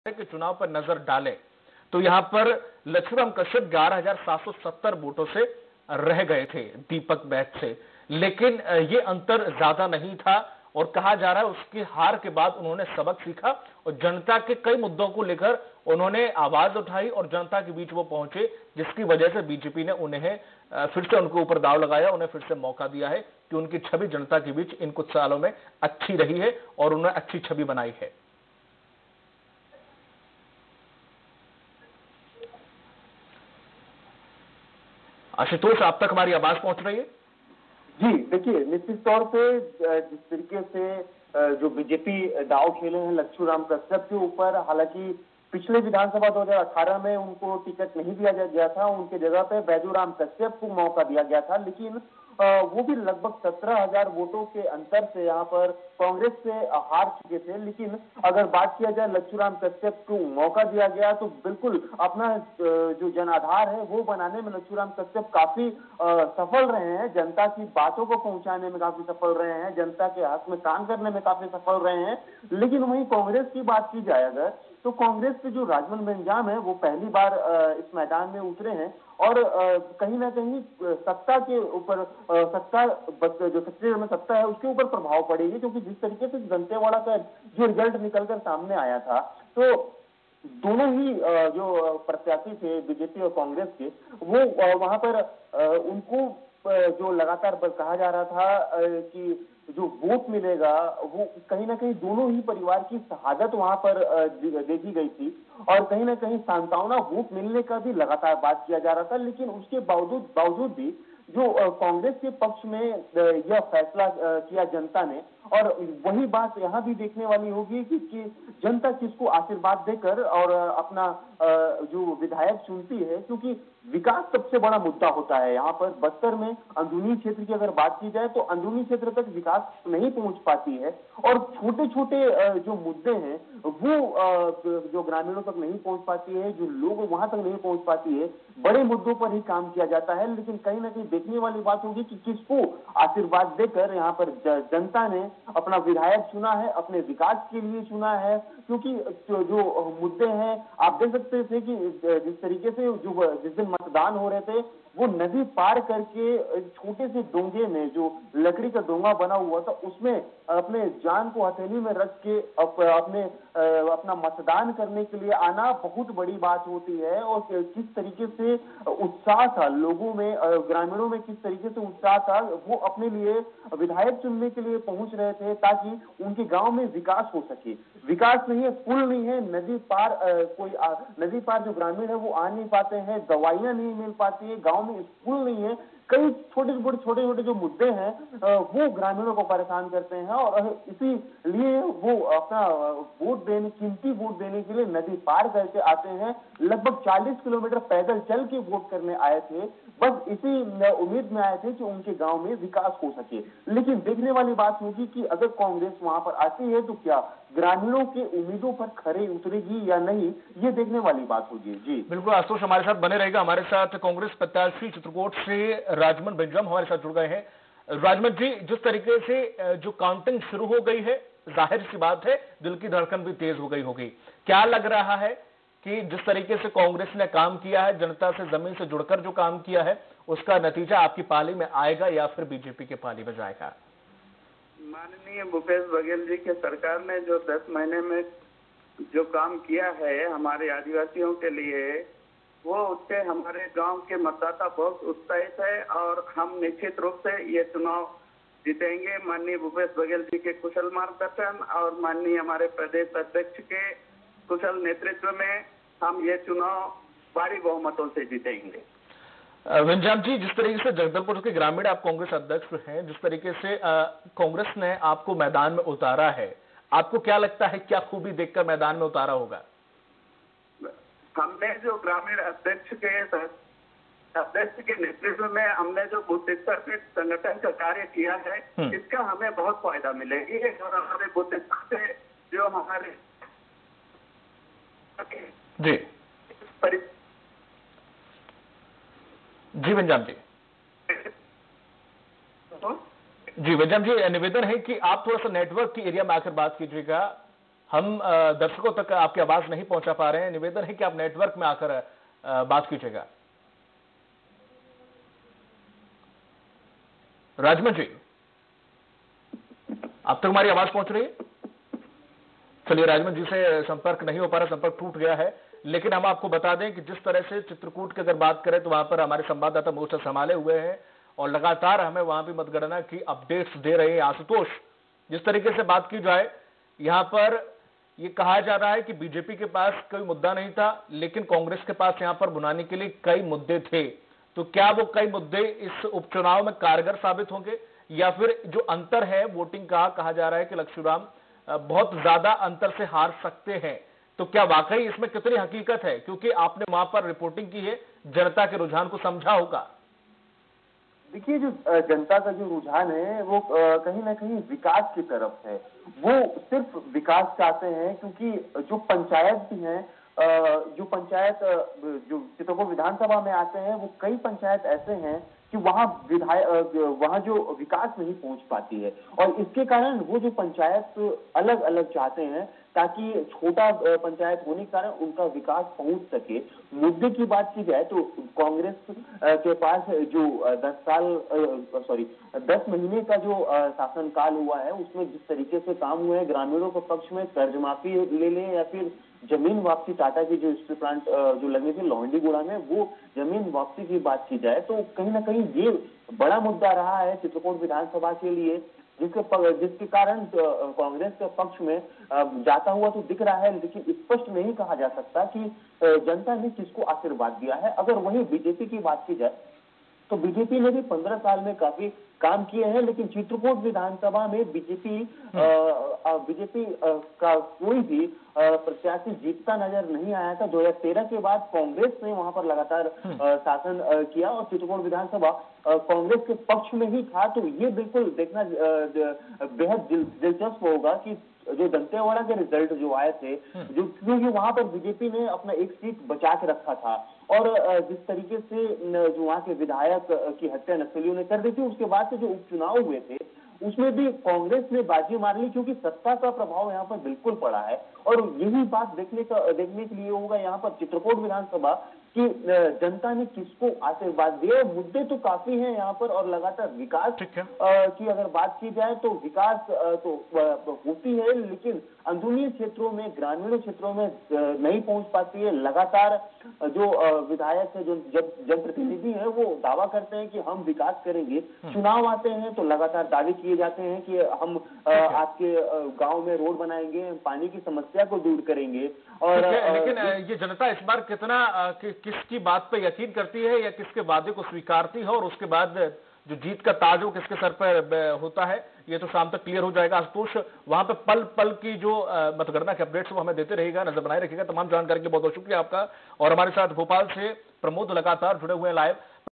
के चुनाव पर नजर डालें तो यहां पर लक्ष्मण कश्यप 11,770 वोटों से रह गए थे दीपक बैच से, लेकिन ये अंतर ज्यादा नहीं था और कहा जा रहा है उसकी हार के बाद उन्होंने सबक सीखा और जनता के कई मुद्दों को लेकर उन्होंने आवाज उठाई और जनता के बीच वो पहुंचे, जिसकी वजह से बीजेपी ने उन्हें फिर से उनके ऊपर दाव लगाया, उन्हें फिर से मौका दिया है कि उनकी छवि जनता के बीच इन कुछ सालों में अच्छी रही है और उन्हें अच्छी छवि बनाई है। आशुतोष, आप तक हमारी आवाज पहुंच रही है? जी देखिए, निश्चित तौर पे जिस तरीके से जो बीजेपी दांव खेले हैं लक्ष्मण कश्यप के ऊपर, हालांकि पिछले विधानसभा 2018 में उनको टिकट नहीं दिया गया था, उनके जगह पे बैजूराम कश्यप को मौका दिया गया था, लेकिन वो भी लगभग 17,000 वोटों के अंतर से यहाँ पर कांग्रेस से हार चुके थे। लेकिन अगर बात किया जाए लक्ष्मण कश्यप को मौका दिया गया तो बिल्कुल अपना जो जनाधार है वो बनाने में लक्ष्मण कश्यप काफी सफल रहे हैं, जनता की बातों को पहुंचाने में काफी सफल रहे हैं, जनता के हक में काम करने में काफी सफल रहे हैं। लेकिन वहीं कांग्रेस की बात की जाए अगर, तो कांग्रेस के जो राजमन बेंजाम है वो पहली बार इस मैदान में उतरे हैं और कहीं ना कहीं सत्ता के ऊपर सत्ता जो छत्तीसगढ़ में सत्ता है उसके ऊपर प्रभाव पड़ेगी, क्योंकि जिस तरीके से दंतेवाड़ा का जो रिजल्ट निकलकर सामने आया था तो दोनों ही जो प्रत्याशी थे बीजेपी और कांग्रेस के, वो वहां पर उनको जो लगातार कहा जा रहा था कि जो वोट मिलेगा वो कहीं ना कहीं दोनों ही परिवार की शहादत वहां पर देखी गई थी और कहीं ना कहीं सांत्वना वोट मिलने का भी लगातार बात किया जा रहा था। लेकिन उसके बावजूद भी जो कांग्रेस के पक्ष में यह फैसला किया जनता ने, और वही बात यहाँ भी देखने वाली होगी कि जनता किसको आशीर्वाद देकर और अपना जो विधायक चुनती है, क्योंकि विकास सबसे बड़ा मुद्दा होता है यहाँ पर। बस्तर में अंदरूनी क्षेत्र की अगर बात की जाए तो अंदरूनी क्षेत्र तक विकास नहीं पहुंच पाती है और छोटे छोटे जो मुद्दे हैं वो जो ग्रामीणों तक नहीं पहुंच पाती है, जो लोग वहां तक नहीं पहुंच पाती है, बड़े मुद्दों पर ही काम किया जाता है। लेकिन कहीं ना कहीं देखने वाली बात होगी कि किसको आशीर्वाद देकर यहाँ पर जनता ने अपना विधायक चुना है, अपने विकास के लिए चुना है। क्योंकि जो मुद्दे हैं आप देख सकते थे कि जिस तरीके से जो जिस दिन मतदान हो रहे थे वो नदी पार करके छोटे से डोंगे में जो लकड़ी का डोंगा बना हुआ था उसमें अपने जान को हथेली में रख के अपना मतदान करने के लिए आना बहुत बड़ी बात होती है। और किस तरीके से उत्साह था लोगों में, ग्रामीणों में किस तरीके से उत्साह था, वो अपने लिए विधायक चुनने के लिए पहुंच रहे थे ताकि उनके गांव में विकास हो सके। विकास नहीं है, पुल नहीं है, नदी पार जो ग्रामीण है वो आ नहीं पाते हैं, दवाइयां नहीं मिल पाती है, गांव में स्कूल नहीं है, कई छोटे छोटे जो मुद्दे हैं वो ग्रामीणों को परेशान करते हैं और इसीलिए वो अपना कीमती वोट देने के लिए नदी पार करके आते हैं। लगभग 40 किलोमीटर पैदल चल के वोट करने आए थे, बस इसी उम्मीद में आए थे कि उनके गांव में विकास हो सके। लेकिन देखने वाली बात होगी कि अगर कांग्रेस वहां पर आती है तो क्या ग्रामीणों के उम्मीदों पर खरे उतरेगी या नहीं, ये देखने वाली बात होगी। जी बिल्कुल, आशुतोष हमारे साथ बने रहेगा। हमारे साथ कांग्रेस प्रत्याशी चित्रकूट से राजमन बेंजाम हमारे साथ जुड़ गए हैं। राजमन जी, जिस तरीके से जो काउंटिंग शुरू हो गई है, जाहिर सी बात है दिल की धड़कन भी तेज हो गई होगी। क्या लग रहा है कि जिस तरीके से कांग्रेस ने काम किया है, जनता से जमीन से जुड़कर जो काम किया है, उसका नतीजा आपकी पाली में आएगा या फिर बीजेपी के पाली में जाएगा? माननीय भूपेश बघेल जी के सरकार ने जो 10 महीने में जो काम किया है हमारे आदिवासियों के लिए, वो उससे हमारे गांव के मतदाता बहुत उत्साहित है और हम निश्चित रूप से ये चुनाव जीतेंगे। माननीय भूपेश बघेल जी के कुशल मार्गदर्शन और माननीय हमारे प्रदेश अध्यक्ष के कुशल नेतृत्व में हम ये चुनाव भारी बहुमतों से जीतेंगे। बेंजाम जी, जिस तरीके से जगदलपुर के ग्रामीण आप कांग्रेस अध्यक्ष हैं, जिस तरीके से कांग्रेस ने आपको मैदान में उतारा है, आपको क्या लगता है क्या खूबी देखकर मैदान में उतारा होगा? हमने जो ग्रामीण अध्यक्ष के नेतृत्व में हमने जो बूथ स्तर पे संगठन का कार्य किया है, इसका हमें बहुत फायदा मिलेगी और हमारे बूथ स्तर से जो हमारे जी बेंजाम जी। जी बेंजाम जी, निवेदन है कि आप थोड़ा सा नेटवर्क की एरिया में आकर बात कीजिएगा। हम दर्शकों तक आपकी आवाज नहीं पहुंचा पा रहे हैं। निवेदन है कि आप नेटवर्क में आकर बात कीजिएगा। राजमन जी, अब तक हमारी आवाज पहुंच रही है? चलिए, राजमन जी से संपर्क नहीं हो पा रहा, संपर्क टूट गया है। लेकिन हम आपको बता दें कि जिस तरह से चित्रकूट की अगर बात करें तो वहां पर हमारे संवाददाता मोर्चा संभाले हुए हैं और लगातार हमें वहां भी मतगणना की अपडेट्स दे रहे हैं। आशुतोष, जिस तरीके से बात की जाए, यहां पर यह कहा जा रहा है कि बीजेपी के पास कोई मुद्दा नहीं था, लेकिन कांग्रेस के पास यहां पर बुलाने के लिए कई मुद्दे थे। तो क्या वो कई मुद्दे इस उपचुनाव में कारगर साबित होंगे, या फिर जो अंतर है वोटिंग का, कहा जा रहा है कि लक्ष्मूराम बहुत ज्यादा अंतर से हार सकते हैं, तो क्या वाकई इसमें कितनी हकीकत है? क्योंकि आपने वहां पर रिपोर्टिंग की है, जनता के रुझान को समझा होगा। देखिए, जो जनता का जो रुझान है वो कहीं ना कहीं विकास की तरफ है। वो सिर्फ विकास चाहते हैं, क्योंकि जो पंचायत भी है, जो पंचायत जो चित्रकूट विधानसभा में आते हैं, वो कई पंचायत ऐसे हैं कि वहां जो विकास नहीं पहुंच पाती है, और इसके कारण वो जो पंचायत अलग अलग चाहते हैं ताकि छोटा पंचायत होने के कारण उनका विकास पहुंच सके। मुद्दे की बात की जाए तो कांग्रेस के पास जो 10 महीने का जो शासनकाल हुआ है, उसमें जिस तरीके से काम हुए हैं ग्रामीणों के पक्ष में, कर्ज माफी ले लें या फिर जमीन वापसी, टाटा की जो स्टील प्लांट जो लगी थी लोहंडीगुड़ा में, वो जमीन वापसी की बात की जाए तो कहीं ना कहीं ये बड़ा मुद्दा रहा है चित्रकूट विधानसभा के लिए, जिसके कारण कांग्रेस के पक्ष में जाता हुआ तो दिख रहा है, लेकिन स्पष्ट नहीं कहा जा सकता कि जनता ने किसको आशीर्वाद दिया है। अगर वही बीजेपी की बात की जाए तो बीजेपी ने भी 15 साल में काफी काम किए हैं, लेकिन चित्रकूट विधानसभा में बीजेपी का कोई भी प्रत्याशी जीतता नजर नहीं आया था। 2013 के बाद कांग्रेस ने वहां पर लगातार शासन किया और चित्रकूट विधानसभा कांग्रेस के पक्ष में ही था। तो ये बिल्कुल देखना बेहद दिलचस्प होगा कि जो दंतेवाड़ा के रिजल्ट जो आए थे, जो क्योंकि वहां पर बीजेपी ने अपना एक सीट बचा के रखा था, और जिस तरीके से जो वहां के विधायक की हत्या नक्सलियों ने कर दी थी, उसके बाद से जो उपचुनाव हुए थे उसमें भी कांग्रेस ने बाजी मार ली, क्योंकि सत्ता का प्रभाव यहाँ पर बिल्कुल पड़ा है। और यही बात देखने के लिए होगा यहाँ पर चित्रकूट विधानसभा कि जनता ने किसको आशीर्वाद दिया। मुद्दे तो काफी हैं यहाँ पर, और लगातार विकास की अगर बात की जाए तो विकास तो होती है, लेकिन अंदरूनी क्षेत्रों में, ग्रामीण क्षेत्रों में नहीं पहुंच पाती है। लगातार जो विधायक है, जो जनप्रतिनिधि है, वो दावा करते हैं कि हम विकास करेंगे, चुनाव आते हैं तो लगातार दावे किए जाते हैं कि हम आपके गांव में रोड बनाएंगे, पानी की समस्या को दूर करेंगे। और लेकिन ये जनता इस बार कितना किसकी बात पे यकीन करती है, या किसके वादे को स्वीकारती है, और उसके बाद जो जीत का ताज वो किसके सर पर होता है, ये तो शाम तक क्लियर हो जाएगा। आशुतोष, वहां पे पल पल की जो मतगणना के अपडेट्स वो हमें देते रहेगा, नजर बनाए रखिएगा। तमाम जानकारी के लिए बहुत बहुत शुक्रिया आपका। और हमारे साथ भोपाल से प्रमोद लगातार जुड़े हुए हैं लाइव।